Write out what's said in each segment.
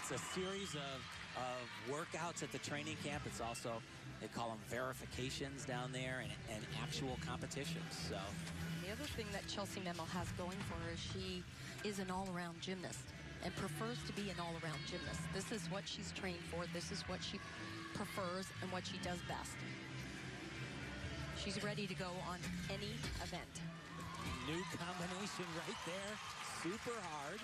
it's a series of workouts at the training camp. It's also, they call them verifications down there, and actual competitions. So the other thing that Chellsie Memmel has going for her is she is an all-around gymnast and prefers to be an all-around gymnast. This is what she's trained for. This is what she prefers and what she does best. She's ready to go on any event. New combination right there. Super hard.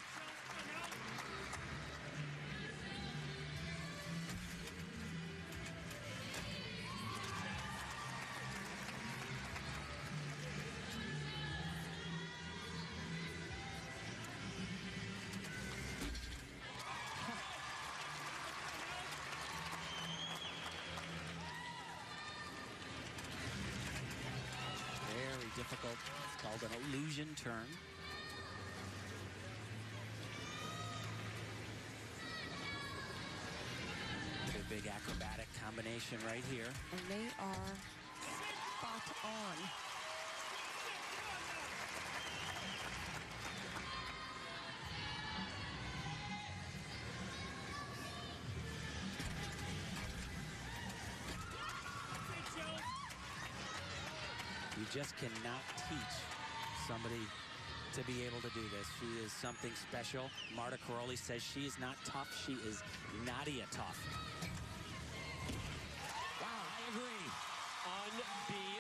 Very difficult. It's called an illusion turn. Big acrobatic combination right here. And they are spot on. You just cannot teach somebody to be able to do this. She is something special. Marta Caroli says she is not tough. She is Nadia tough. Wow, I agree. Unbelievable.